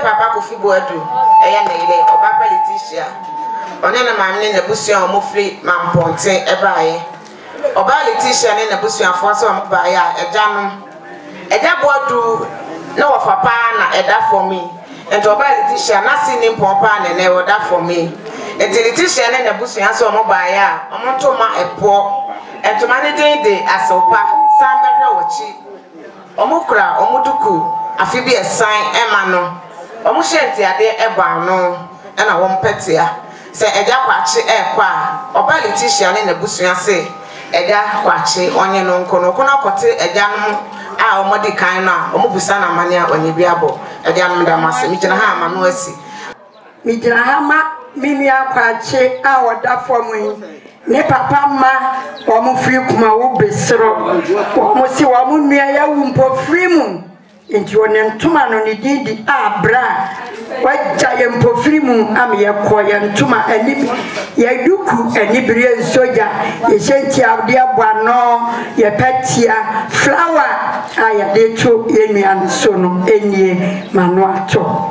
papa Kofi Boadu eya na ile Oba Letitia one na mamne na busua omofri mamponte ebaaye Oba Letitia ne na busua afo so ombaaya ejanom eja Boadu na wafapa na eda for me ento Oba Letitia na sini pompa na na woda for me enti Letitia ne na busua so ombaaya omontoma epo ento mane de asopa sambehwe wochi omukura omuduku afibi esan emano omushenti ade eba no na wompetia se eja kwachi ekwa Oba Letitia ne na busua se eja kwachi onye no nkono kono kote eja no a omodi kan na omubusa na mane a onye biabo eja no da mase mi gina ha amano asi mi gina ha ma mini akwachi a woda fomu ne papa ma omu free kuma wo besro omu si wo mu nua ya wu mpo free mu enti one ntuma no ne didi abra waja ye mpo free mu am ye ko ye ntuma ani ye duku ani bire soja ye senti awde aboano ye patia flower aya de to ye nua so no enie manu ato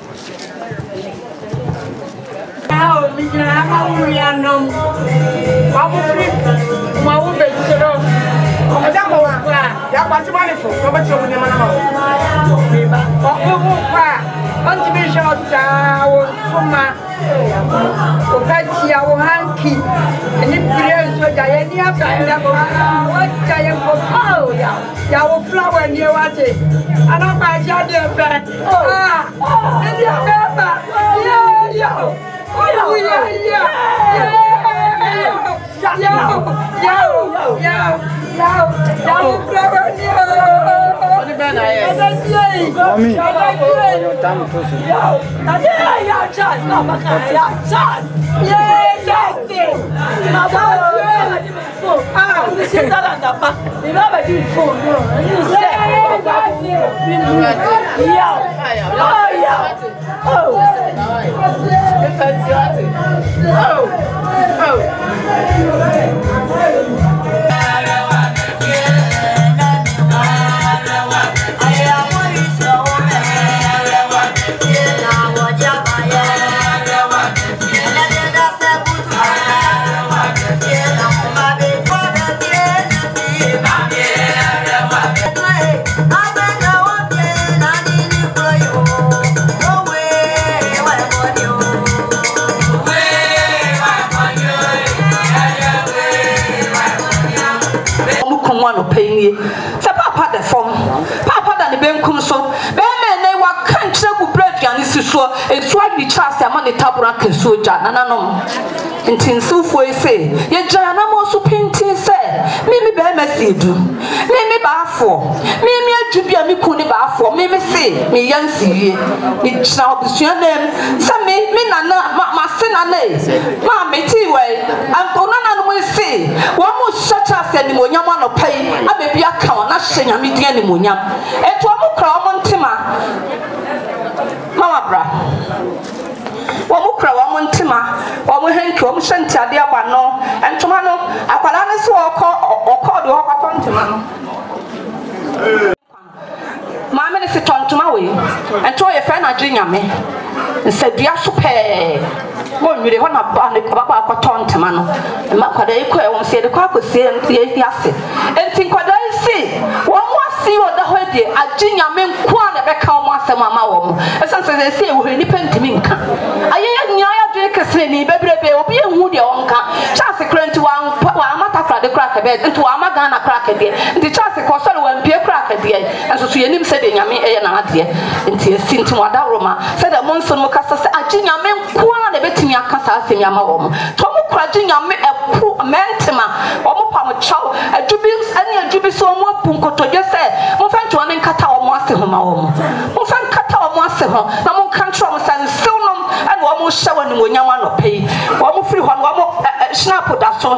oh mijna amawuya nom wabu free mawu besero oja ko wa ya kwati mani fo so ba ti o ni mana ma biba o kwa onti bi shota wo fuma o patia wo hanki ni bire so ja ye ni aba ya ko wa ja ye ko oh ya wo flower ni wate ana pa ja de fe ni aba yo oh yeah no paying sa papa the form papa da ne benkum so be me ne wa kan kire bu bread ya ne sisuo enso adi chance ama ne tabura kan soja nananom ntinsufo ese ye jana mo so pintin se mi be me sedu mi ba afo mi adubia mi ku ne ba afo mi se mi yansiwie mi jina obusua nem se mi nana ma se nana ma meti we antona na no se wo mo shacha se ni mo nyama no pai abebi aka na hye nyame dia ni mo nyam eto mo kra mo ntema mama bra wo mo kra wo mo ntema wo mo henki wo mo hye ade aba no entoma no akwala ne so okọ de okọ ntema no mama ne se tontoma we ento ye fe na gye nyame nsadua so pe mo nwire ho na ba ne baba akọ ntema no ma kwada iko e wo se de kwa akosie ntie ase enti kwada isi wo mo asi wo da ho de agye nyame nko a na beka wo asem ama wo mo esanse se wo ni pentimi nka ayeye nya ya de kese ni bebrebe obi ehu de wonka chance krenti wa amata fra de kra ka be enti wa amaga na kra ka de enti chance ko so wa mpie kra ka de enso so yenim se de nyame eye na ade enti esi enti wa da roma se de monso mo kasa se agye nyame nko a na betimi akasa asem ama wo mo to mo kra agye nyame epu mentema wo mo pa mo chaw adubi ani adubi so mo punkotoje se mo fa nto ne nkata wo mo ase ho ma wo mo fa nkata wo mo ase ho na mo kantra mo san silnom ani wo mo hye wani mo nyama no pei wo mo free ho wo mo snap da so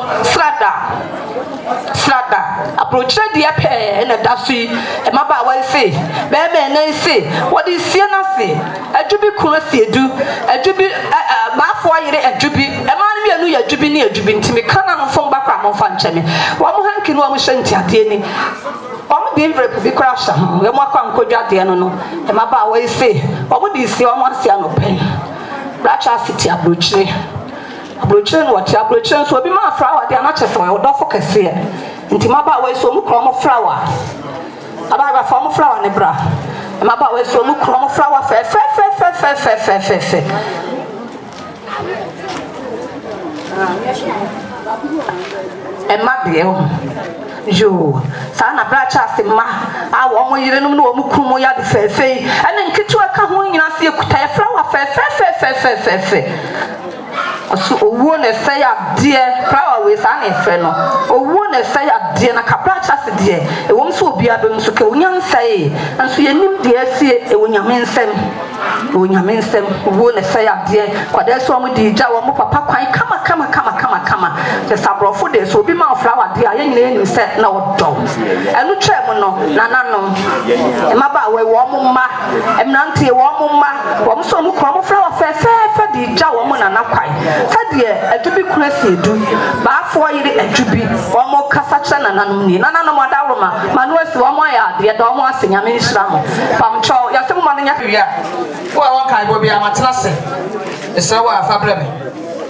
slada approach dia pe na da so e maba wa se be me na se wo di sie na se adubi kuno se edu adubi maafo ayire adubi e ma no mienu ya adubi ni adubi ntimi kana no fom bakwa mo fa ncheme wo mo hankini wo mo hye ntiate ni wo mo favorite bi crash ho e mo akwa nkodwa de no e ma ba we say omo di si omo ase anopen bracha city abrochire no what abrochire so obi ma flower de na chese we do focus here nti ma ba we so mu kro mo flower aba ba fo mo flower ne bra e ma ba we so mu kro mo flower fe Emma Bill. Yo, Sana Bracha Sima, I want you to know Mukumoya the Fefe, and then Kitua Kahuin, I see a Kutaya flower fe. So, won't say a dear flower with an inferno, or won't say a dear Nacapracha dear, a woman so be a bim so young say, and so you need dear see a when you mean them, won't say a dear, but there's one with the Jawa Papa, come, the sabro for this will be my flower, dear, you said no dogs, and no treble no, no, and my bow, warm ma, and Nanti, warm ma, warm some crumble flower fair, the Jawa and quite. Sadia, to be crazy, do, but for you, to be one more Cassachan and Anumni, none of my Daruma, Manuel, one more, the Adoma, sing a minister. Pamcho, you're some money here. Well, one kind will be a matrasi. It's a way of fabric.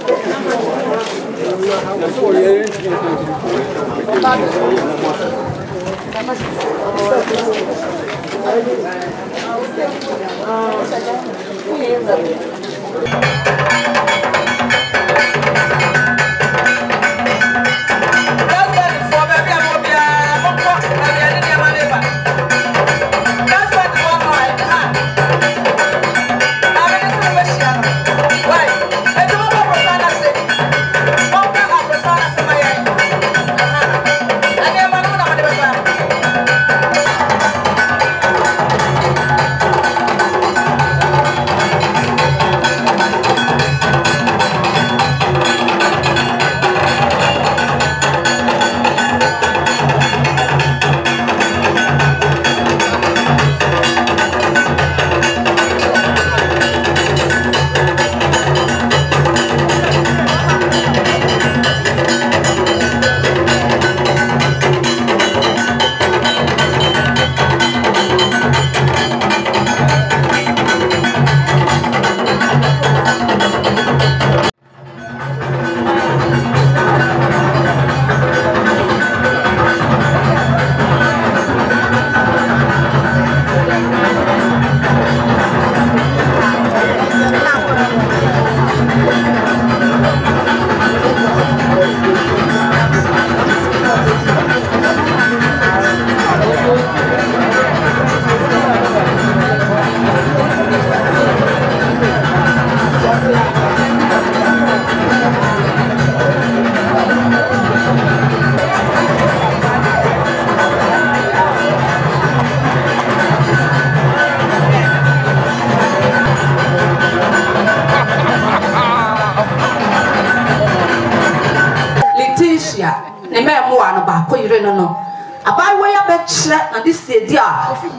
No. About where I bet and this is dear.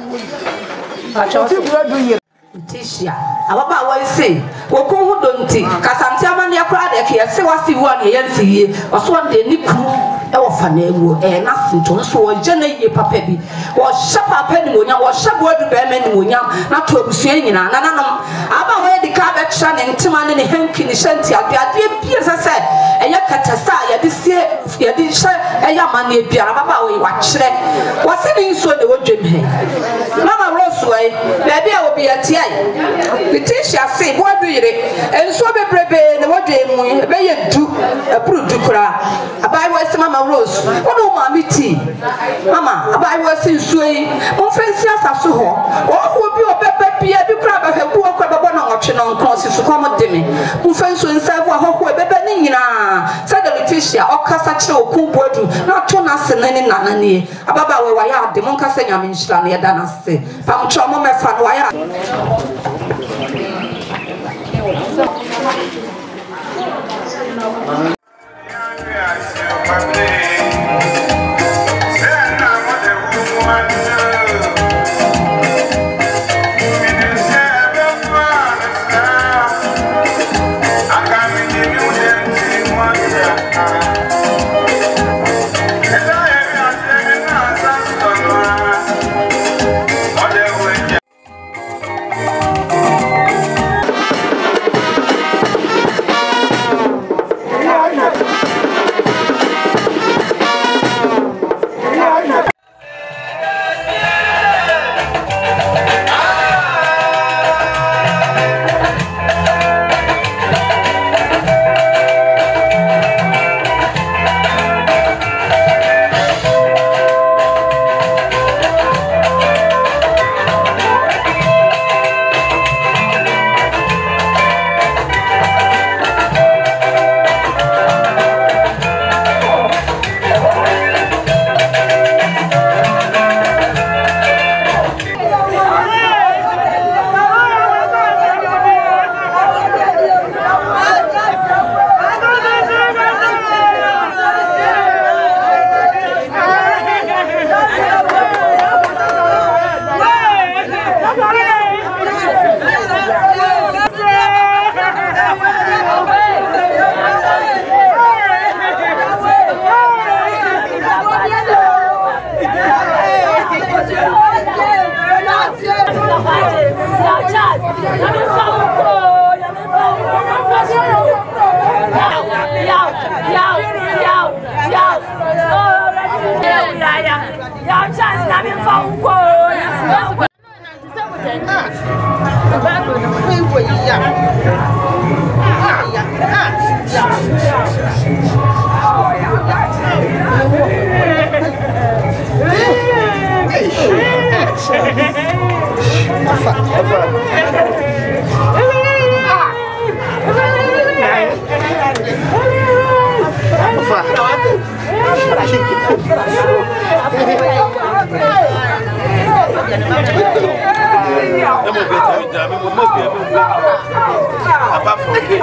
Tisha, about what I say. What don't think? Casantia, your product here, say what's the one here, or so one day, Niku. Orphanage and nothing to so generate your papebi or shop up penny when you was shop word to bearmen when you not to be saying about where the carpet shining to man in the hanky shanty at the idea as I said and your catasa this year you did share a young man near Piababa we watch it what's it so they would dream him Mama Roseway maybe I will be at tea Letitia say what do you and so be brave and what they may do a brute to cry about what's Mama Rose, what do Mammy tea? Mama, I was in Sway, on fancy as I saw her. Or who be a baby, you crab of her poor crab option on crosses to come at Demi. Who fancy inside what her baby, said Letitia, or Cassacho, Kumbodu, not to us and any nanny. Ababa, where I are, the Moncassin, I mean, Shlania Danasi. Pamchoma, my fan, why apart from cake.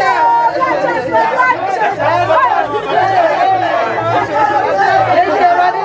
Thank you.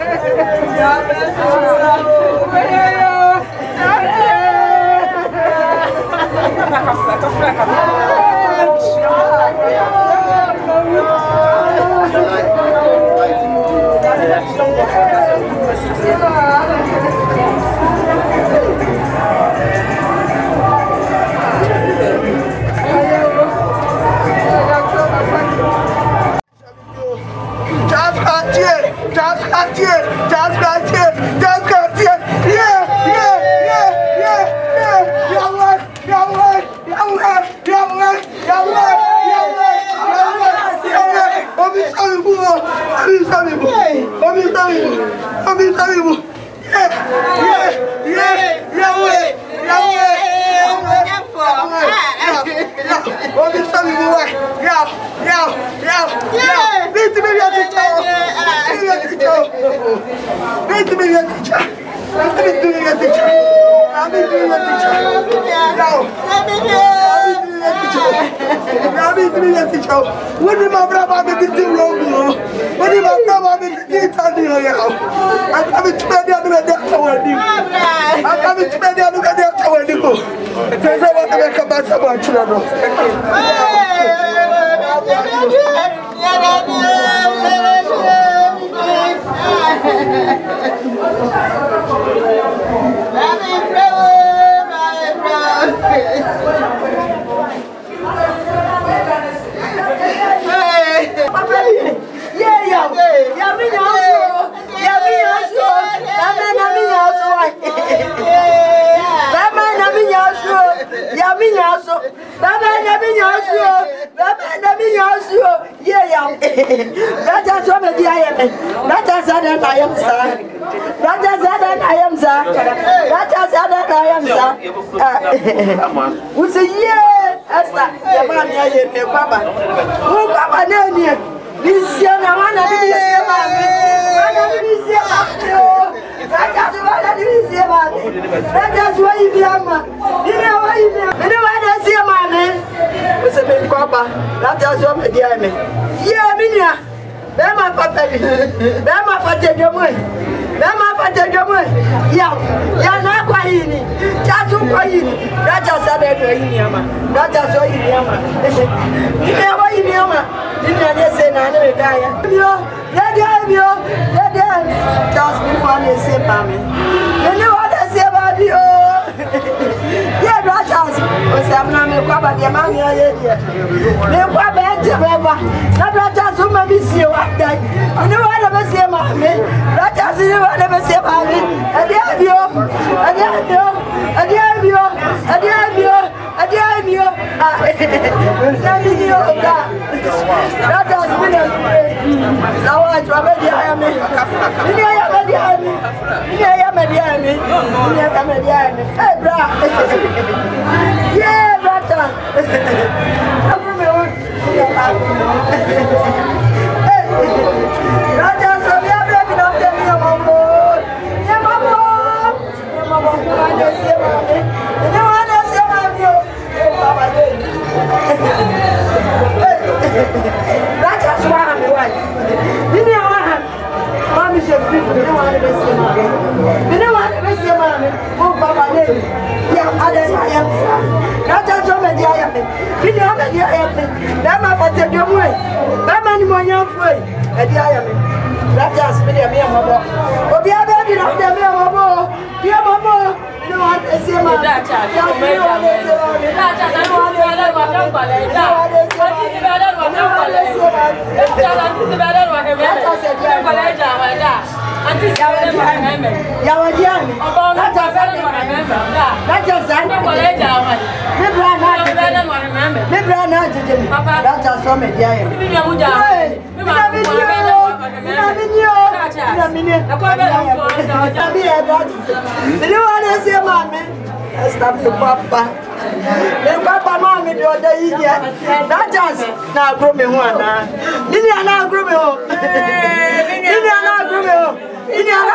Ini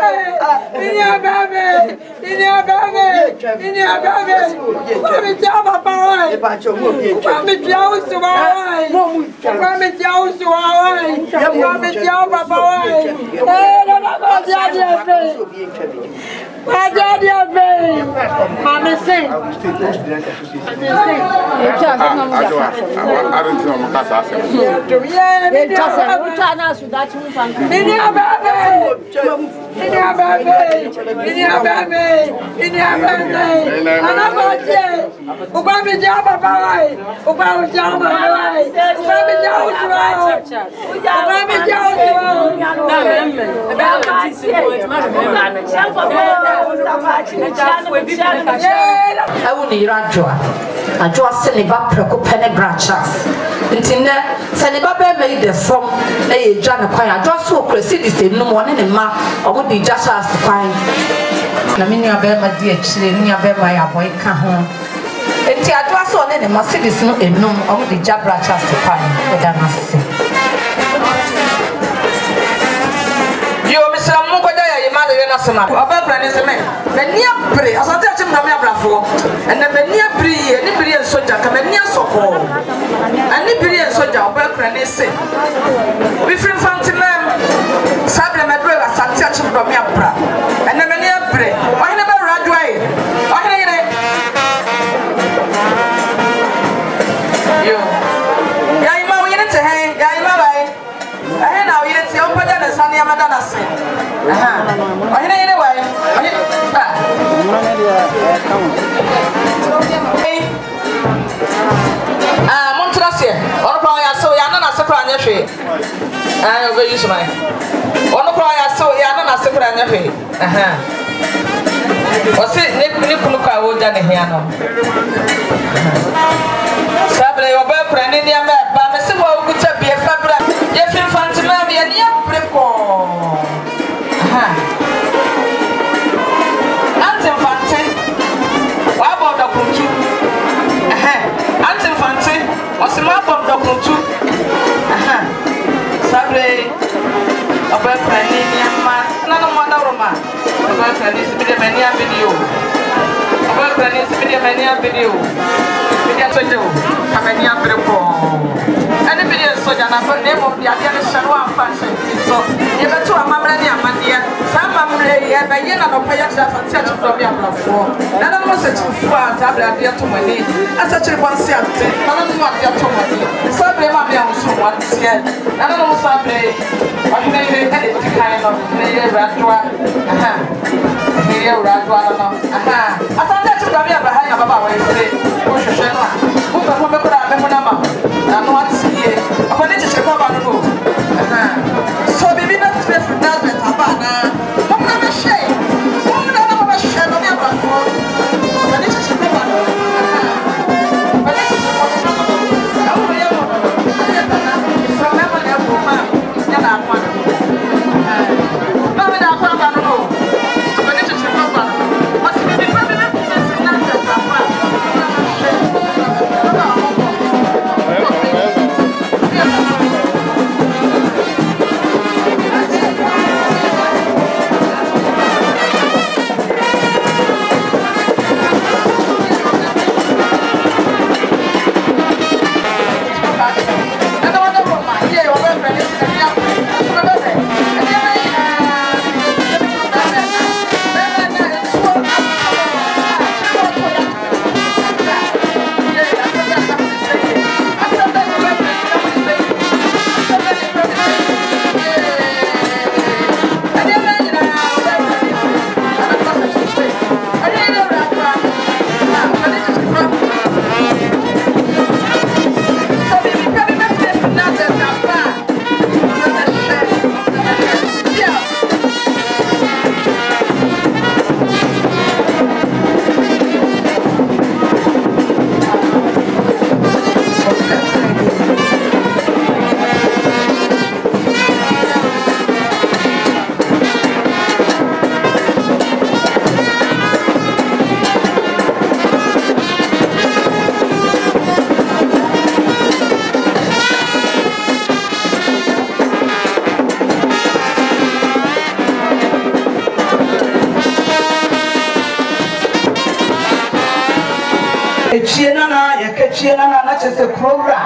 I will need a draw Seniba Preco Penny Branchas. Intina Seniba made the form a Jana Quine. Just so crazy, no one in a map or would be just as the fine. Naminia Bema dear children, near Bema, boy, come home. And the address on any Mercedes no in no or the Jabrachas to fine, but I must say. You, Mr. Mukoda, your mother, and us, about planets, but near Bray, as I touch him, Bravo, and the near Brie, and Liberian soldier, come near Soko, and Liberian soldier, Belcrane say. We from Fantinam, Sabla Madra, Santiago from Yabra, and the near Bray, I never run away. You, Yaima, we need to hang, Yaima. I know it's your brother, the Sunny Madonna. Anyway, Montrasia, or cry, so Yana Sacran, I will use my one cry, so Yana Sacran. What's it? Nipuka would done here. Sabre, your boyfriend in your map, but I said, well, good to be a fabric. If you fancy me, and you're pretty cool. Anti-Fancy, what about the Kuntu? Anti-Fancy, what's the map of the Kuntu? Sabre, a boyfriend in your map, none of one Roma. A boyfriend is with a many video. A boyfriend is with a many video. Come in here, and the video so that I name of the Afghanistan fashion. So, you got to a mamma and Mandia, some mamma, but you know, pay yourself and touch from your before. None of us are too far to have the to money. As such a one self, none of them are to money. Sabre Mamma also once yet. None of us are play. What do they edit to kind of play a radua? Here, radua. I thought that you got me behind your Baba. Who could have been a mama? I'm not here. I'm going to check over the room. So, baby, not to be for that, but I'm not ashamed. I'm not ashamed of your platform. I'm going to check over the room. But this is what I'm going to do. I'm going to from heaven, your woman. It's not that one. No, we don't have a room. I'm going to check over the room. What's the problem? Not that one. twie na chese krowra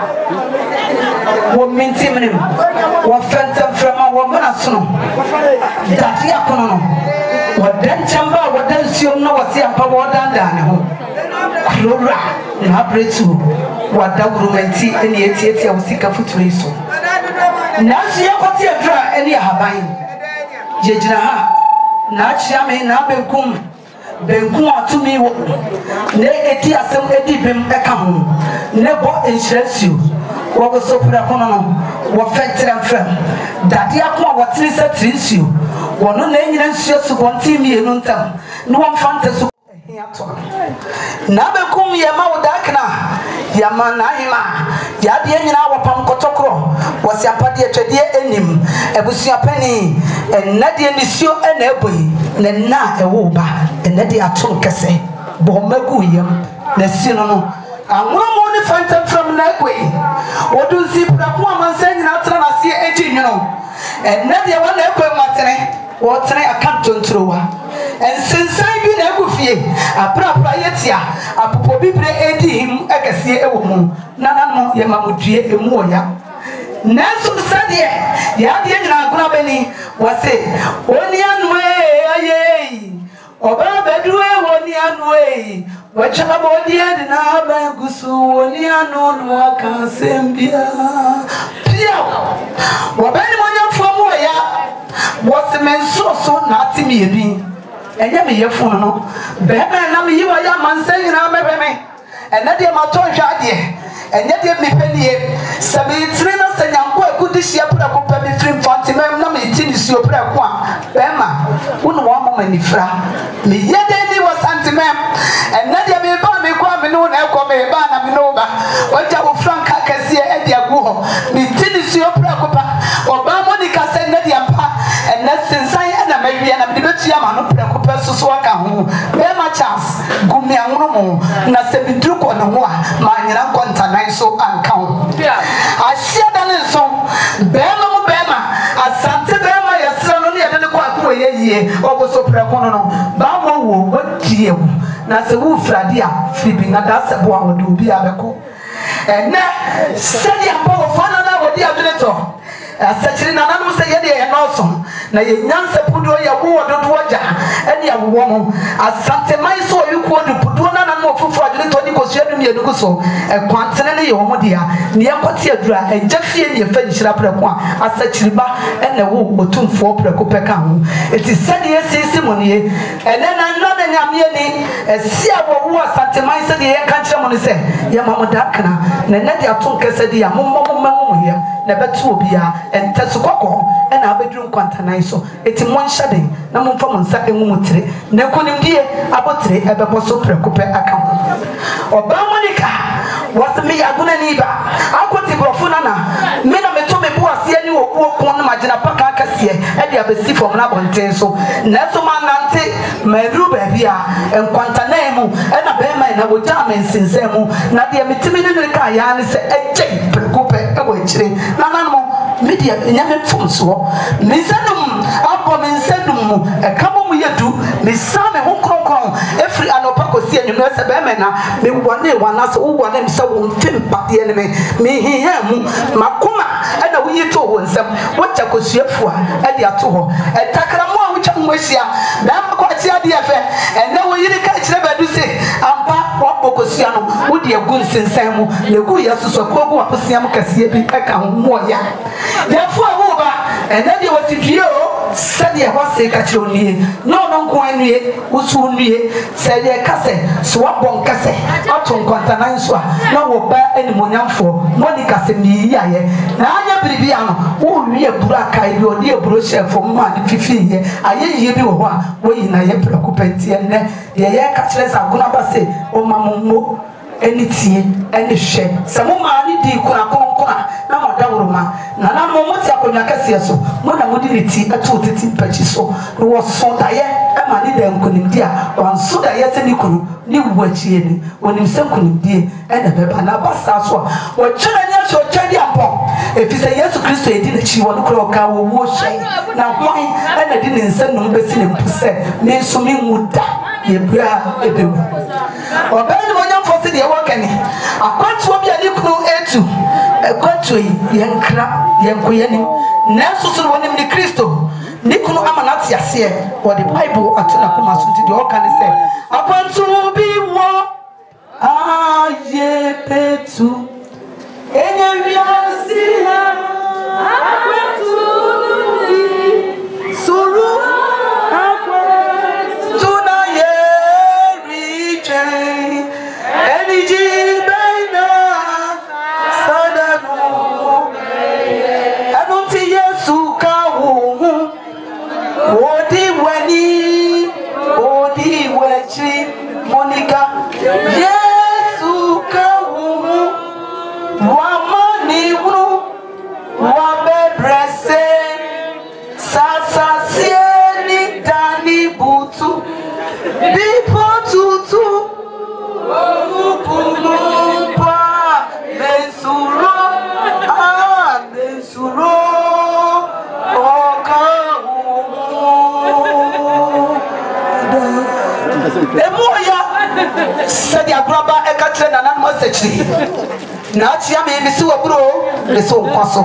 wo minti menim wo fenta frama wo mana sono dati akono no wo dan chamba wo dan siom na wo se ampa wo dan dan ne ho krowra na bretu wo da grumenti eni etieti wo sika futuri so na so yakoti adra eni ahaban je gina ha na chia me na benkum atumi wo ne eti asem edi bem eka ho ne bo enhyirasiu wo go so pra kono no wo fetre mfram dade akoma wo tiri sa tirisiu wo no na enyina nsuo su bonti mienu ntam no wo mfante su na benkum ye ma wo dakna ya ma na hima ya de enyina wo pam kotokro wo si apade atwade enim ebusua pani enade nisio ena eboi na na ewo ba enade atom kese bo magu yam na sino no anwomo ni fanta from na egwe wodun si prapo amansa nyina tra na se eji nwino enade wa na egwe matere wo tere akantontrowa ensensan bi na egufie aprapra yetia apopo bibre edi him ekese ewo mu nana no ye mamudue emu oya nanso sade ya de nyina aguna bani wase oni anu aye oba beduwe woni anu wachaba bodi ade na ba gusu woni anu no aka sembia pia wabani monyamfo mu oya wose menso so na atimi ebi enye me yefun no be na me yiwa ya mansan nyina mebeme ena de ma ton hwa de enye de me penie sabitri na sanyanko akudi hia pra ko pa me frim fanti mem na me ti ni si opra ko a be ma wonu wo mama ni fra me yede ni wo santi mem ena de me ba me ko me no na ko me ba na me no ba waja wo franka kase e de agu ho me ti ni si opra ko pa oba monica se na de ampa ena sensan na mawie na me betua ma no pra ko pa susu aka ho be ma chance gumi anwo mo na se bidru ko no ho a ma nyina konta so ankao asia dane so bema mu bema asante bema yesra no ne yede ko akwo yeye oboso preko no ba wo wadie wu na se wu frade a fribi na da se bo a wode obi abeko na sedi ampo wo fana na wodi abileto asachiri na nanu se yede ye no so na ye nyanse pudo ye wo wodo waja ene ya wo mo asante mai so yuko du pudo na nanu ofufu abileto ni ko hyedu ne edu so kwantene ne ye wo dia ne yakoti adura ejafie ne fa nhyira preko a asachiri ba ene wo otumfo preko peka ho eti sedi esisi mo ne ene na nna ne nyame ni esia wo asante mai se de ye ka kire mo ne se ye mamoda kana na ne de aton kese de ya mommo ye na betu obia entesukoko ena abedru kwantanan so eti monhyade na momfa monsa enwumutire na konimdie abotire ebebo so prekupe aka oba monica wasmi yaguna niba akoti brofuna na me na meto mebu ase ani obuo kon na magina paka akase e dia besi fom na bonten so na so manante meru ba bia enkwantanan mu ena be mai na woja mensinse mu na dia metimi ne ka ya ne se eje prekupe ewo chire nananmo media nyame fomso misanum abo mensedum ekamo mu yedu misame ho kronkron efri anopa kosi anyum se be me na me wone wana so wo wana misa wo mfempa de ne me hiya mu makoma na wo yito wo nsam wo cha kosuafua e de ato ho etakramo a wo cha mwahia na ko ati ade efe ene wo yiri ka kire badu se ampa wo bokosua no wo de agun sensan mu le gu yesuso ko go aposiam kase bi eka ho moya yefo awu ba ene de wasitwie o sade wase ka kire onie no nko anue usu onue sade kase so wabon kase aton kontanan so na wo ba animonyamfo monica se ni yaye na anya biribi ano wo wie bura kai bi odi eburo chefo ma ni fifi ye ayeye bi wo ho a wo yi na ye prekupentie ne de ye ka kire sa guna ba se o mamummo enitie eni hwe se mo ma ni di kuna konkona na mo dawroma na mo mo ti akonya kase so mo na mo di riti atu titi pachi so no wo so da ye e ma ni da nkonimdi a wan so da ye se ni kunu ni wuachie ni wonim se nkonimdi e na beba na basa so wo kyerɛ nya so kyɛdi ampo efise Yesu Kristo edi na chi wo no kro ka wo wo hye na hwan e na di ne nsa no besi ne mpuse ne nso mi muda ye bua ebewu obani mo nyamfo se de wakani akwantu obi ani kunu etu akwantu yenkra yenkoyani nanso so wonim ni Kristo ni kunu amanati ase wo the Bible atuna kuma so de wakani se akwantu obi wo aye petu enye wiasi ha akwantu obi suru Monica, Yesu kawu, wamani wu, wabebrese, sasa sieni dani butu, bipo tutu, oupumumpa, mesuro, mesuro, okawu. Emoya said the abraba ekatre na nan message na atia me bisi wo bro le so nkoso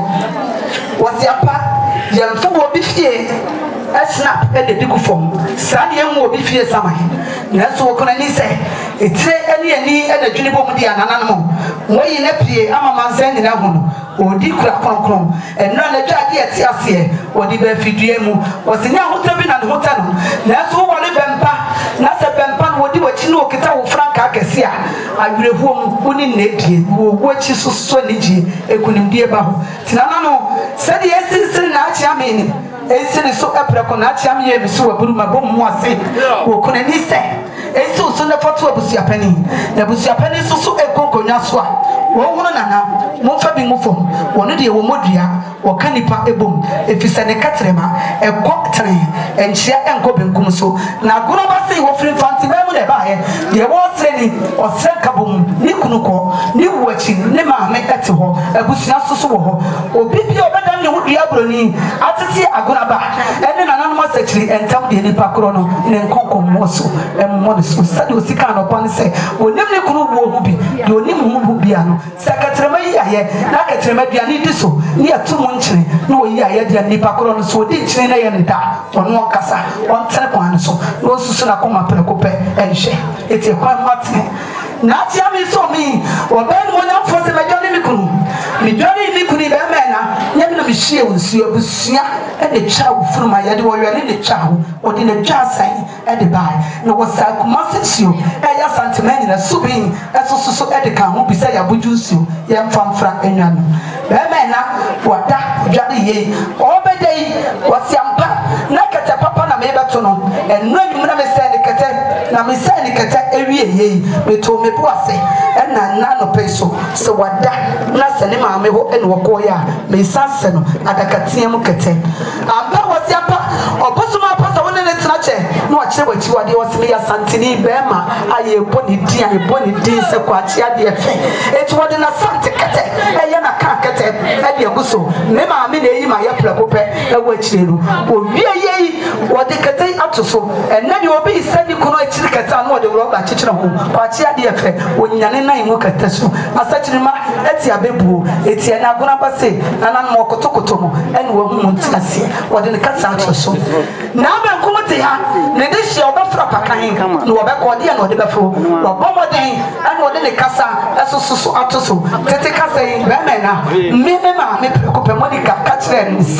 wasi apa yemfu wo bi fie snap e de digu fom sa de enwo obi fie saman na so ko na ni se etire eni e na dwuni bom dia nanan mo woyi na pie ama mansan ni na hu no odi kura kronkron enra na dwa de ati ase odi ba fidue mu wasi nya hota bi na hota no na so wo le bempa na se bempa no odi wachi no okita wo franka akese a awerehom woni na edie wo wachi soso ni ji ekunimdie ba ho tinana no se de esinsin na achi ameni esini so epreko na achi amye bi so waburu mabom mu ase wo kunani se eso so na foto abusuapani na abusuapani so egongonwa so a wo hono nana mo fa bi mo fom wono de wo modua wo kanipa ebom efisa ne katrema ekọ tre enchia enko benkum so na goro ba sei wo firi fanti ba mu na ba he de wo sreni o sre kabom ni kunuko ni wachi ni ma me ete ho abusua so wo ho obi bi obeda ne wo dua broni atete agora ba ene nana no sechiri entam de ni pakro no ne nkonkom mo so emmo ne so sade osika no pon se onim ne kunu wo hu bi de onim hu bi ano sakatrema yi aye na katrema bia ni diso ni atumu nchire no yi aye dia ni pakro no so di nchire na ye ne da ono kasa on tere kwan so no susu na koma prekope enhye eti kwan mate na ti ami so mi oben mo nya fo se mejo ni mikunu mi jori mikunu be mena nyame na mi hie wonsu abusua e de cha ufuruma ye de wo yele de cha ho o de na dwa san e de bai no wo sa kuma sensio e ya santimani na subin e so so e de kan ho bisa ya bujusu ye mfamfra enwanu be mena wada jari ye obedei wasiampa na kete papa na me beto no enu anwum na me se ne kete na me se ne kete ewie ye beto me boase ena na no peso se wada na se ne ma me ho ene woko ya me sanse no adakatia mu kete amba wasiampa obosuma pasa wona ne tena che no akire wachi wade wasime ya santini bema aye boni di aye boni di se kwachi ade efe etu wode na sante kete eye na ka kete ade aguso me ma me na eyi ma ya plekope e wo akire ru owie ye wode kete atoso ena de obi sani kuno akire kete anu wode roba akire ho kwachi ade efe onyane nan mu kete so asakirima eti abebuo eti na agona base nanan mo kotokoto mo ene wo hu ntiase wode ne kasa atoso na ba nkomote ha ne de hye obafra pakan no obekode ya no wode befo obomoden ene wode ne kasa esososo atoso tete kasa yi be mena me ma me prekope Monica kachire nse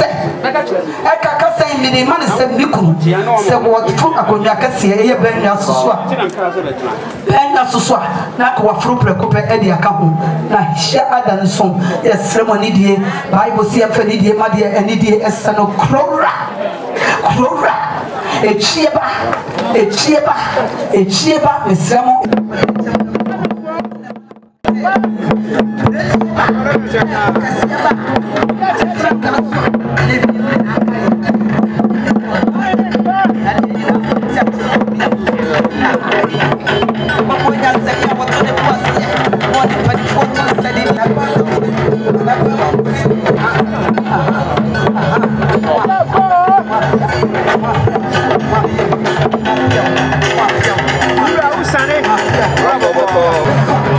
eka kasa yi ni ma ne se miku se wo fu akonya kase ye be nya soso a enya soso a na ko wafro prekope e de aka ho na hye adan so ye ceremony die Bible si e fa ni die ma die eni die esano krora echieba mesemo Bravo,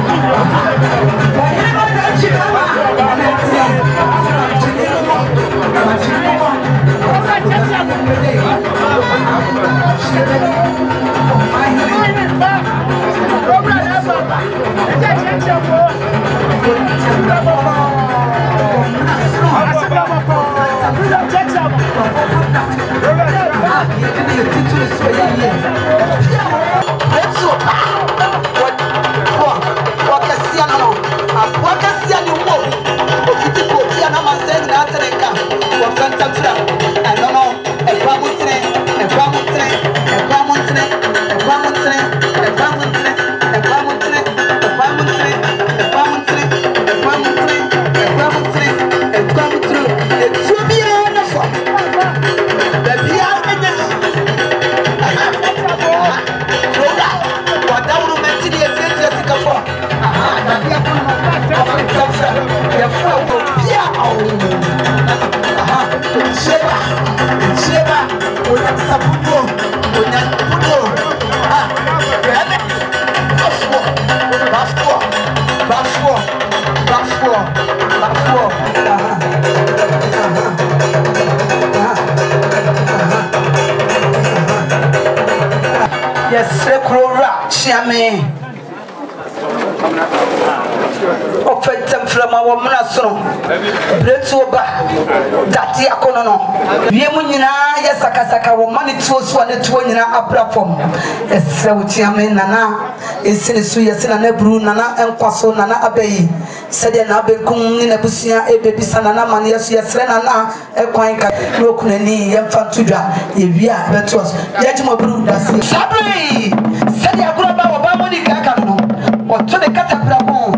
Yes, Recora, Chiame. Offensive from our Monason, Bretsoba, Dati Akono, Yemunina, Yasakasaka, money to us one to one in our platform. Yes, Chiame Nana, Insinuya Sina Nebru, Nana, and Quaso, Nana Abbey, Said Nabe Kum in a Busia, a baby Sanana, Manias, Yasrena, a Quanka, Lokunani, Yanfantuja, Evia, Betos, Yajimo, that's Sabri, said Yagraba, Obama, Kakano, or to the Catapra.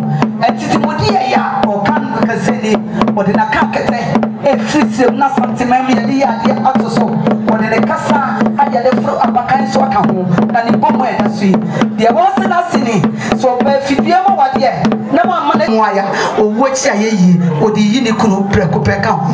Ya or can Kazini or the Nakakate, a free not something maybe also or the Casa, I had a fruit of a kind of home, and in Bomwe, there was an assini, so by Fidiamo, what yet, no one money wire or which I ye or the Unicunu Precopecam.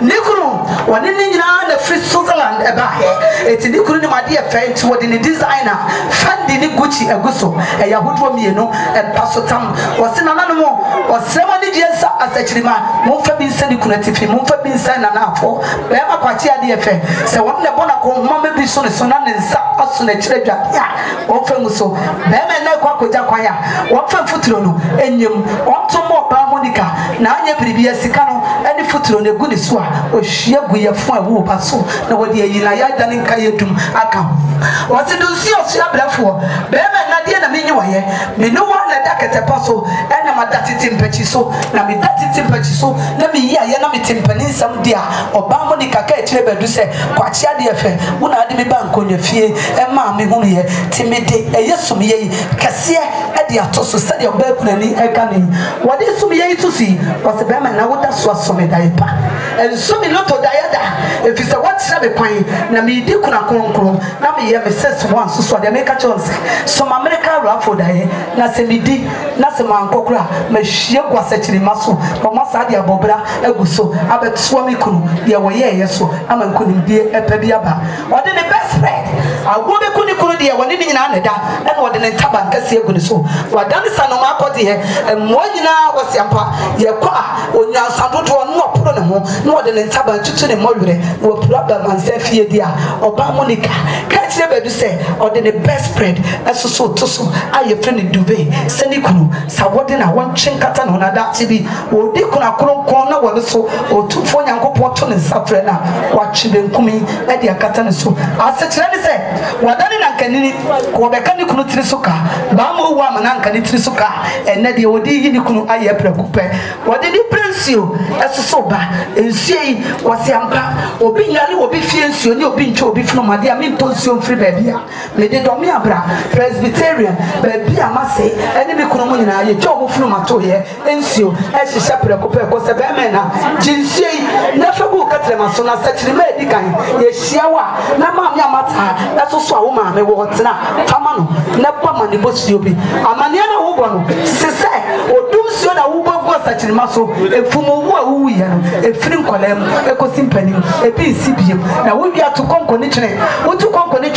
Nicuru, one in the free Switzerland about here, it's Nicuru, my dear friend, what in the designer, Fandy Gucci Aguso, a Yahudu Mieno, and Passotam was in another or 70 years as a chima, Mofa bin sending connective, Mofa bin sent an apple, Bema Patia DFA. So one the Bonaco, Mamma Bison, Sonan and Sasun, a treasure, often so, Bema and Quaco Jaquaya, one from Futrono, and you want some more Monica, Nanya Pribia Sicano, and the Futron, a good swap, or Shiaguya for a woopasso, nobody in a than in Kayatum, Akam. What's it do see of Shabla for? Bema Nadia Minuay, me no one at a passo, and I'm at Timpechiso, Nami Timpechiso, let me hear Yanami Timpani some dear, or Bamonica Trebe do say, Quachia dear, one admi bank on your fee, and mammy whom here, Timide, a yes to me, Cassia, Edia Tosso, study of Berkeley, Ekani. What is to be to see was the Beman, I would have swat some diaper. And so me lot of diada, if it's a what shall be quine, Nami Dukuna Concro, Nami have a sense once, so they make a choice. Some America raffle die, Nasemidi, Nasaman Kokra, Meshia was actually muscle, but Masadia Bobra, Eguso, Abet Swamikunu, the way, yes, so I'm couldn't be a pebiaba. What in the best friend? I would have couldn't be one in Anada, and what in the Taban Cassia Guniso. What done is an Omacoti here, and Moina was Yampa, Yaqua, or Yasato, no problem, more than in Taban to the Moire, or Plaba and Zephydia, or Bamonica. Can't you ever say, or the best friend, as so Tosso, I your friend in Duvet, Senikunu, Sawadina, one chinkatan on a TV, or Dicuna corner, or so, or 2 4 young Porton and Safrena, watching them coming at the Catanaso. As such, let me say, what I can Quebecani Kunutrisuka, Bamo woman, Ankani Trisuka, and Neddy Odi Nikunu Aya Precupe. What did he praise you as a sober? And say, was Yampa, or being Ali or be fiancé, or being to be from Madia Minton free baby. Lady Domiabra, Presbyterian, baby, I must say, enemy Kunomina, a job from Matoye, and so as she shepherd was a bemena, Jinsay, never book at them as soon as such medical. Yes, Shawa, Namamia Mata, that's also a woman, a water, Tamano, Napamani Bosiobi, Amaniana Ubano, Sese, or Dumsiona Uba was such a muscle, a Fumu, a film column, a cosimpany, a PCB. Now we are to conquer, what to conquer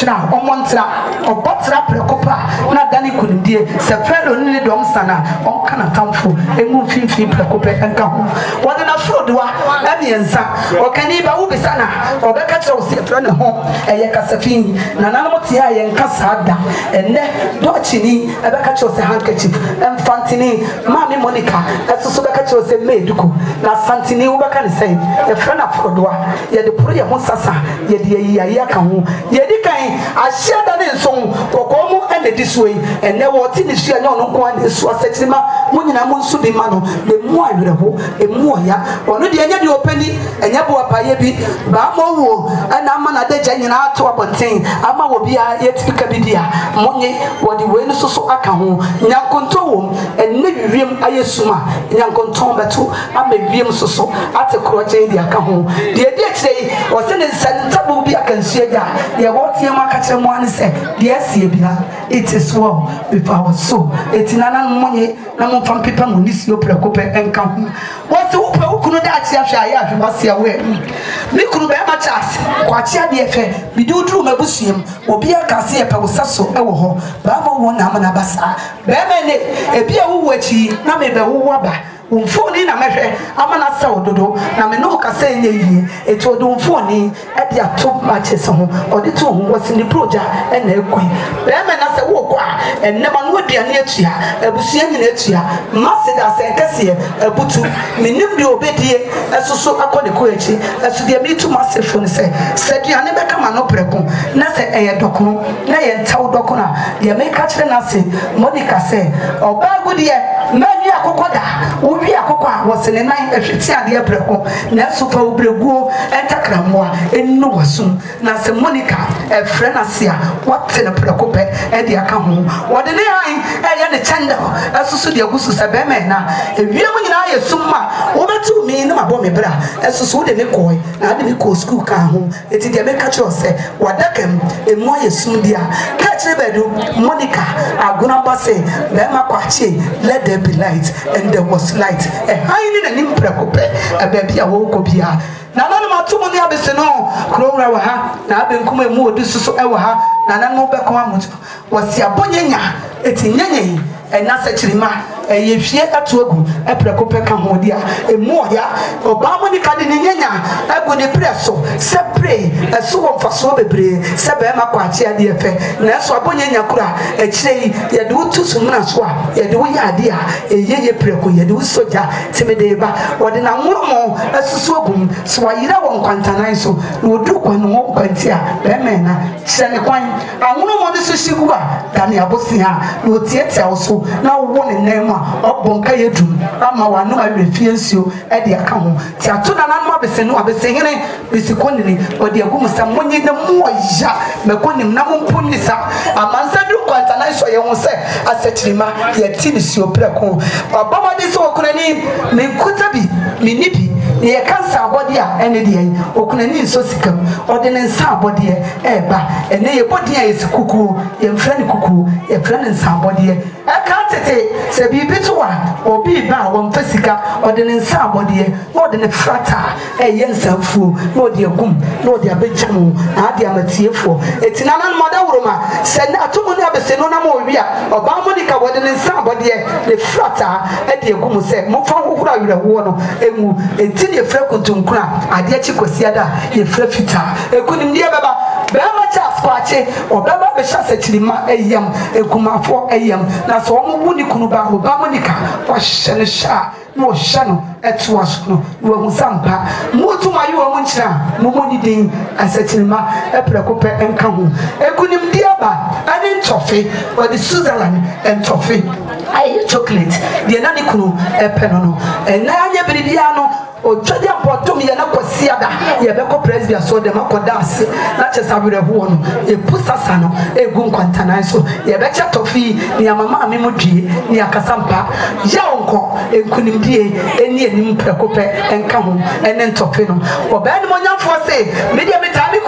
twetwena omontra obotra prekopa na dani kunindie se felo ni dom sana onka na tamfo emu finfin prekopa enka ho wode na frodoa emiensa okani ba wo bisana obeka kire wo se felo ne ho eye kasafin na nanom tie aye nka sada enne dochini ebeka kire wo se handkerchief emfantini mami Monica esusu beka kire wo se meduko na santini wo beka ne sei e felo na frodoa ye de pro ye ho sasa ye de yi aka ho ye di kan ahia da ne nso kokomu ene diswei ene wo ti ni hia nya ono ko ane su asachirima munyina mu nsu bi ma no le mu awerebo emu oya ono de enya de opani enya bo apaye bi ba mo wo ana ama na deja nyina ato abonten ama wo bia ye tipika bi dia monye wo de we no so aka ho nyankonto wo ene wiem ayesuma nyankonto beto ama wiem so ate kroje di aka ho de de akire o se ne santabu bi aka nsu ya ye wo tie ma ka kire mo ane se de asie bia it is well with our soul etinana monye na mo fam pepa mo nisio prekope enka ho wo se wo pe ukunu da achi afia ya afia wasia we mi kunu be ma chance kwa chia de efe bi du duru mabusiem obi aka se ye pe wo saso e wo ho ba mo wo na amana basa be me ne ebi a wo wachi na me be wo waba umfoni na mehwe amana sa ododo na me no ka se nye yie eto do umfoni e dia top matches ho odi to ho wasi ni proja e na ekui be me na se wo kwa enne ma no aduane atua abusia nyina atua mase da se kese abutu menim de obedie esoso akode ko echi esu de mi tu mase fo ne se duane be kama no preko na se eye dokono na ye ntaw dokona ye me ka kire na se Monica se oba gudie mani akokoda wi akokwa wosene nan ehweti ade abreko na so fa obreguo entakramwa enno wasum na se Monica efre na se a wote na preko pe e de aka ho wode ne han eye ne chanda esusu de agusu se be me na ewiem nyina yesumma wobetu mi na mabo me bra esusu de me koi na de me ko school ka ho eti de me ka kire se wadakam emu yesum dia ka kire bedu Monica aguna base be ma kwache let there be light and there was light hiding and imprecope a baby a woke bia na nanu matumu ni abese no krowra wa ha na abenkum emu odu susu e wa ha na nanu beko amutu wasi abonyenya etinyenye ena sechirima yehwie atogu eprekope ka ho dia emu oya oba Monica de nyenya agu ne preso se pray eso wo mfaso bebre se be ma kwache ade efe na eso abonyenya kura ekire ye de utu sumna so a ye de wo ya ade a eyeye preko ye de usoja timede ba wode na nwumo esusu ogum so ayira wo nkwantanan so na odu kwanu wo kwanti a be me na kire ne kwan anwumo de so shigu a da ne abosia na otietia wo so na wo ne nema obonka yedum ama wanu awefie nsio e de aka ho ti ato na nanu abese no abese hene bisikonini odi agum sam monye na muoya mekonim na mumpunisa amansa du kwantana so ye ho se asetirima ye tinisio preko obamade so okunani me nkutabi me nibi ye kansa abode a ene de yi okunani so sikam ode ne nsa abode eba ene ye bodi a yesikuku ye mfra ne kuku ye mfra ne nsa abode aka tete se bibi to wa obi ba won fasika ode ne nsa abode ode ne frata ye nsamfu no de agum no de abegyamu ade amatiefo etinana no moda woroma se na atomu ne abese no na mo wi a oba Monica wode ne nsa abode ne frata de agum se mo fa hohura werɛwo no emu enti ne fra kuntunkura ade achi kwasiada ye fra fita ekunim die baba bema chas kwache obaba be hya sechirima eyam ekumafo eyam na so omo wuni kunu ba oba Monica wa hyene sha no shano etu asono wo musampa mutu mayu wo nchira mumoni din asechirima eprekope enka ho ekunim die ba ani ntofe or the Switzerland entofe ayi chocolate die na ne kunu epenono na anya biribia no otwade apoto me na kwasiada ye be ko presbia so dem akoda ase na chesabere ho no e pusasa no egu nkwantanan so ye be cha tofi ni amama me modue ni akasampa ya onko enkunimdie eni enim prekope enka ho ene ntofe no oba ni monyamfo se me dia me tabi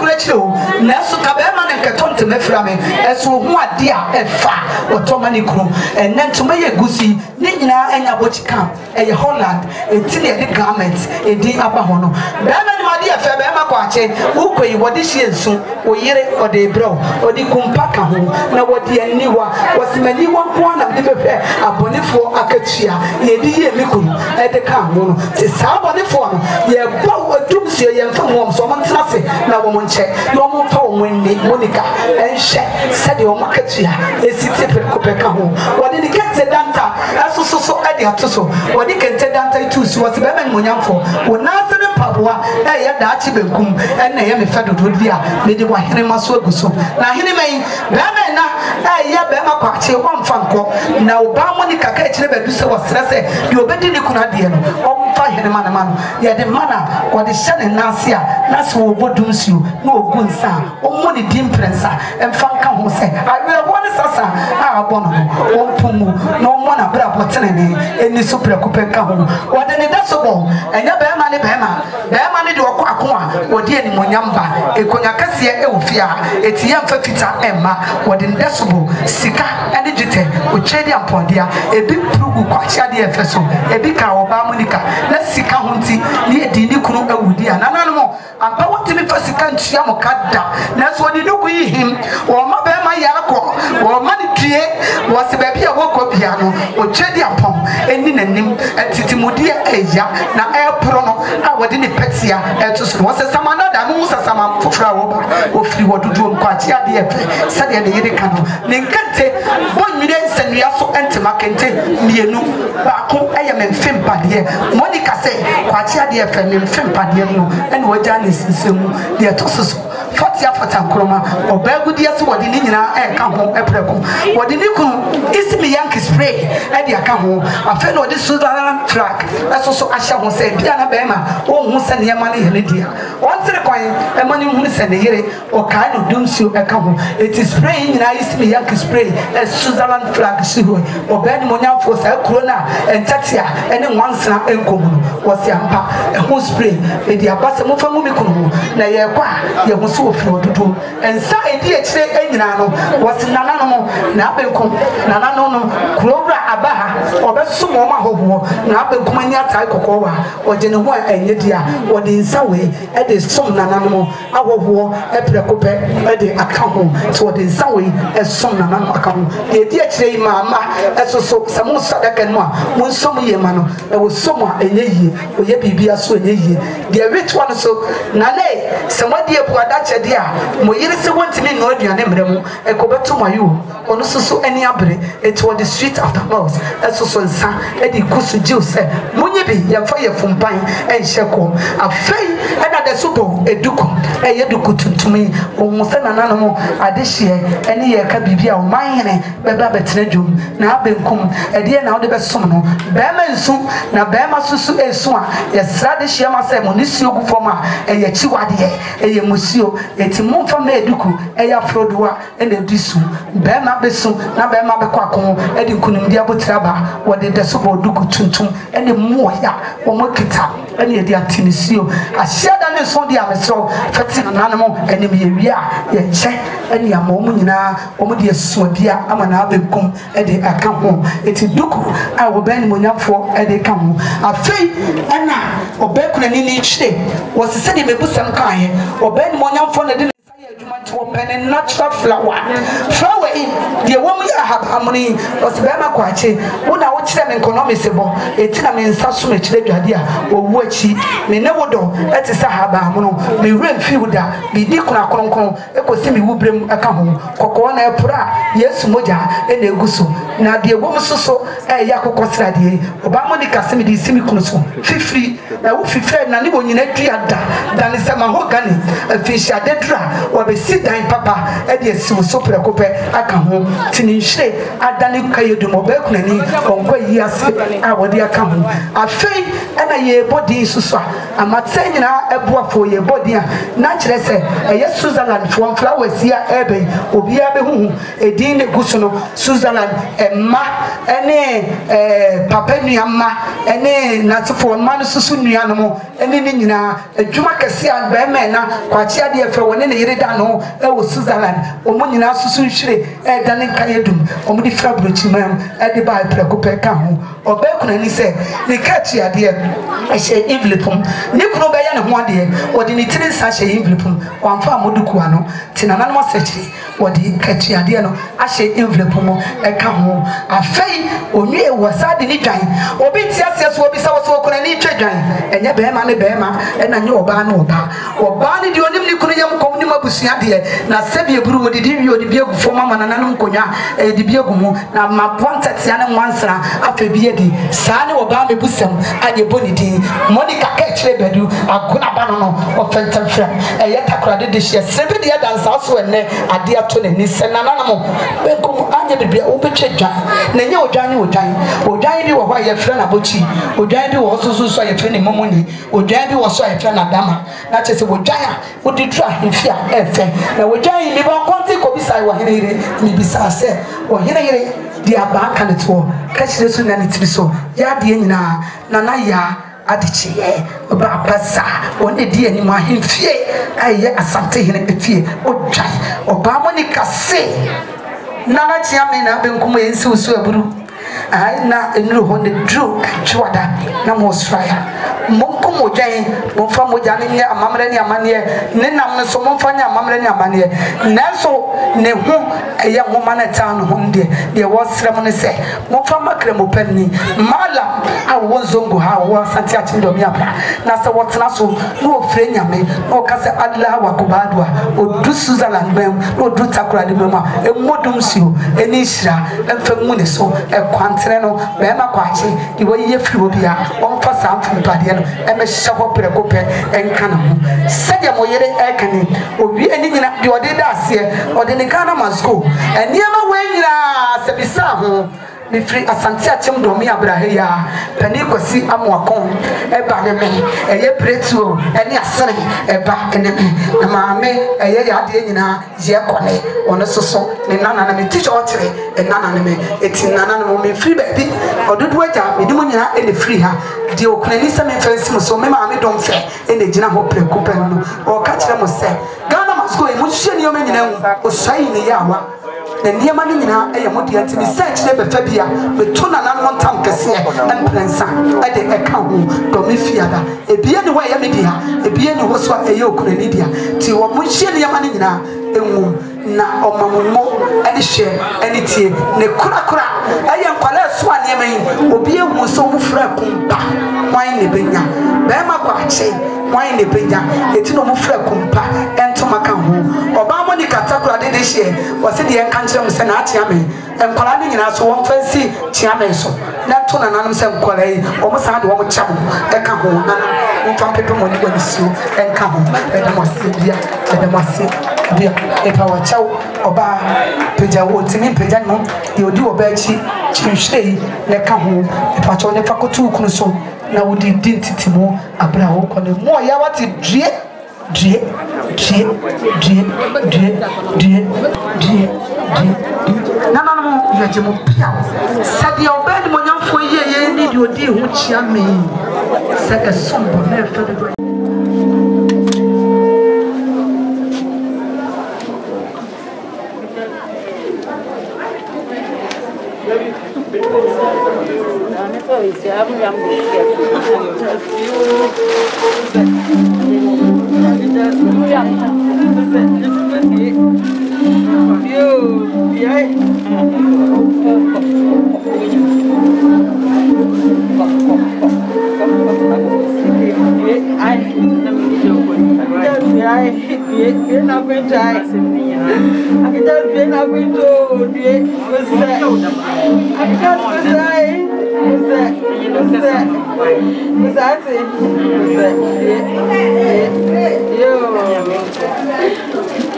kurechiro na so ka be ma ne nketonte mefra me eso ho ade a efa otoma ne kuro enentoma ye gusi ne nyina enya bochika eye Holland etili e garment edi aba ho no be ma ni made efa be ma kwa che ukoyi wode hie nsu oyire ode bro odi kumpaka ho na wode aniwa wasimani wanko na de befɛ abonefo akatua yedi ye mikuru ede ka ho no ti sa abonefo no ye bɔ odum sie ye mfa mo so mo ntrase na wo mo nche na wo fa wo nni Monica enhye sɛde wo makatua esiti pekopeka ho wode ni kente danta asososo ade atoso wode kente danta itusi wose be men monyamfo wo nase ne paboa ye daachi benkum enne ye me fadodo dia me de wa hene maso aguso na hene men be men na ye be ma kwache wo mfa nko na oba Monica ka ekire bedu se wo stresse de obedi ni kuna de no omfa hene mana no ye de mana wode hyene nase a nase wo bodum sio na ogunsa omo ni dimprensa emfa nka ho se awe woni sasa a abono no ompumu na omo na bra botene ne eni so prekope ka ho wode ne dasobo enya be ma ne de okọ akwa wode eni monyamba ekonya kase e ofia etiya mfa fita emma wode ne dasobo sika ene jite o chedi ampondia ebi prugu kwa chiade efeso ebi ka oba Monica na sika hunti ni edi ni kunu awudi anana no ampa woti mi fasika ntua mo kada na so de duku yihim o ma be ma yakọ o ma ni tue wo se ba bia wo ko bia no o chedi ampon eni nanim atitimodi eya na epro no a wode ni petia etuso wo se sama na da mu sasama fofra wo ba o firi wo dudu kwa chiade efe sade ne yire ka no ne nkante bonwire nsanua so entema kente mienu ba ko eye memfem pade Monica se kwa chiade efe memfem pade no ene waja ne sisemu de etoso fatia fatankroma obagudi ase wode ni nyina ka ho epreko wode ni kun isimi yank spray e de aka ho afa na wode Switzerland flag eso ahya ho se bia na be ma o hu se ne yema ne hele dia on tere kwan e mani hu se ne yire o ka no dumsio e ka ho it is spray nyina isimi yank spray e Switzerland flag si ho obani monyamfo sa corona entatia ene nwansana enkomu wo se ampa e ho spray e de abase mo fa mu mikunu na ye kwa ye ho so ofiri odudu ensa edi ekire enyina no wo se nana no na abenkom nana no kurowra abaha obesumo ma hoho na abenkom anya tai kokowa ogene ho enye dia wo de nsa we e de som nana no ahoho e prekope e de aka ho so de nsa we e som nana no aka ho de edi ekire mama esoso samu sadaka no a mo som ye ma no e wo som a enye yie oye bibia so enye yie de rich one so na le samadi ebu adache dia mo yire se wontimi no aduane mremu e ko beto mayo ono soso eni abre it was the sweet afterwards esoso nsa e di kusu juice munye bi ya fa ye fumpan e nheko afei e na de sobo eduko e ye duko tuntumi o musa nana no adehie eni ye ka bibia o manyene beba betena dwom na abenkum e de na wo de besom no bema nsu na bema susu esu a ye sra de hie ma se mo ni si ogu foma e ye chiwade e ye musio eti momfa ma eduku e ya frodoa e na disu bema besu na bema be kwakon e di nkunimdi abotraba wo de desobo duku tuntum e ne moya wo mokita e ne de atinisio ahia ne so de amesro fati nanamo e ne ye wi a ye che e ne amom nyina wo mo de asuabia ama na abekum e de aka ho eti duku a wo ben monyafo e de ka ho afei ana obekuna ni chire wo se de mebusam kan he oben monyamfo na de adwuma to pen natural flower in the woman ahabamuni was bema kwache una wo kire me economics bo etina me nsa so me kire dwade a owu achi me ne wodo etisa habamuno me rem fiuda me di kuna kronkron ekosi me wubrem aka ho kokko na epura Yesu moja e na eguso na de wom soso e ya kokosra de oba Monica se me di simi kunu so fifiri na wo fifiri na ne wonyina dua da ne se ma ho gani afisha dedra wo be sit dan papa e de si so prekope aka ho tinihire adane kayedum obakunani onko yi ase a wode aka ho afei na ye body susu amatse nyina eboafo ye body a na kire se eye Switzerland from flowers here ebe obi abe hu edin ne gusu no Switzerland emma ene papa nuamma ene natfo ma no susu nua no mo ene ni nyina adwuma kese a be me na kwachi ade efe woni ne yire da no e wo Switzerland omo nyina susu nhire e da ne kayedum omo di fra brochi mam e de ba prekope ka ho obakunani se ne kachi ade e she envelope ni kuno be ya ne ho ade wodi ni tiri sa she envelope wamfa moduku ano tinana no sekiri wodi kachi ade no a she envelope mo e ka ho afei onye wasade ni dwan obi tiase so obi sa wo kunani twedwan enye be ma ne be ma e na nye oba na oba ni di onim ni kunu yam kom ni mabusua de na sebi eburu wodi di wi odi bi egu fo mama na nanum konya e di bi egu mu na mabonta tia ne nwansra afa bi edi saa ne oba me busam ade boni di Monica ka kire bedu aguna ba no ofentam fra e yeta krade de hye sebi de dansa so enne ade ato na ni se nananamo benkom anye bibia wo betwedwan na nye odwan bi wo hwa ye fra na bochi odwan bi wo so ye fra ni momoni odwan bi wo so ye fra na dama na chese odwan a wodi dra hifia efe na odwan mi ba konti ko bisa wo henere mi bisa se wo henere di aba kanetwo ka chire so na nitiri so ya de nyina na ya adichie oba pasa one di ani ma hifie aye asante hene efie odwan oba Monica se nana chiame na benkum yensi usu aburu ai na enuru ho ne dru chwada na mo sraya monkum odwan mo fa moja ne amamre ne amane ne nam ne so mo fa nya amamre ne amane nanso ne ho eye ngoma na ta no ho de wo srem ne se mo fa makre mo panni mala a wo zongo ha wo sante achindo mi apa na se wotena so no ofre nyame no ka se Allah wa kubadwa odu Switzerland bem no odu takura de bem a emodum sio eni hira emfa mu ne so ekwantere no be ma kwache di wo ye firi obi a won fa samfum pade no e me hyeho prekope enka na ho se de mo yere ekane obi eni nyina de ode da ase ode ne kana masko eniama we nyina se bisa ho mi free asante achem do mi abrahe ya pani kwasi amwakon eba ne me eye pretuo ene asere eba ene me na maame eye ya de nyina ye kone ono soso ne nana na me teacher otere nana ne me eti nana no me free baby ododo aja me dimu nyina ene free ha de okunani se me fancy mo so me maame don fe ene gina ho preko pen no o ka kire mo se Ghana must go e mo hye ne o me nyina o sai ne ya wa na niema ni nyina eye modi antimi search ne befa bia betuna na no ntam kese emprensa ade eka ho do me fiada ebie ne wa ye media ebie ne ho so eye okunani dia ti wo mo hye niema ni nyina enwum na omammo ade hye ane tie ne kura eye nkwala so aniema yi obi ehu so mo fra kumpa wan ne benya be ma kwa ache wan ne benya eti no mo fra kumpa entoma ka ho oba Monica takura de hye wo se de enka nkyere mo se na atia me enkwala ni nyina so won fansi tia me so na to na nanum se nkwala yi o mo sa de wo mo cha mo eka ho na mo fa pepe mo ni bo nisio enka ho e de mo se bia epa wa chaw oba peja wo timi peja no de odi oba achi chinhwei ne ka ho epa chaw ne fa kotu kunu so na wodi dintitimo abra wo kone mo ya wati drie nana no ya jemo pia sadia obed mo nyamfo ye ni de odi hu chia me sa esombo na fa de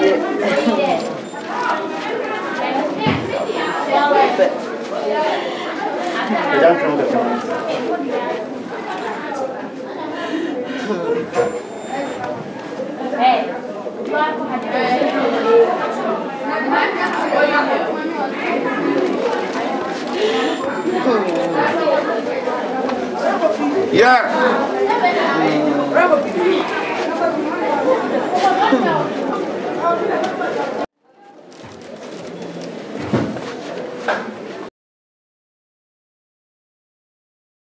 Yeah.